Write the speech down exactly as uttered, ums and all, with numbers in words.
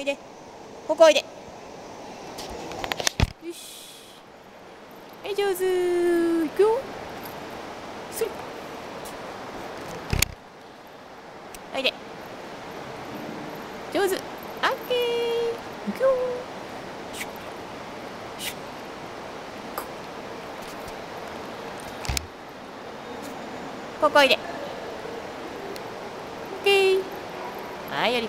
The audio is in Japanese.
いで。ここおいで。よし。はい、上手。いくよ。すい。おいで。上手。オッケー。いくよ。シュッシュッ。ここおいで。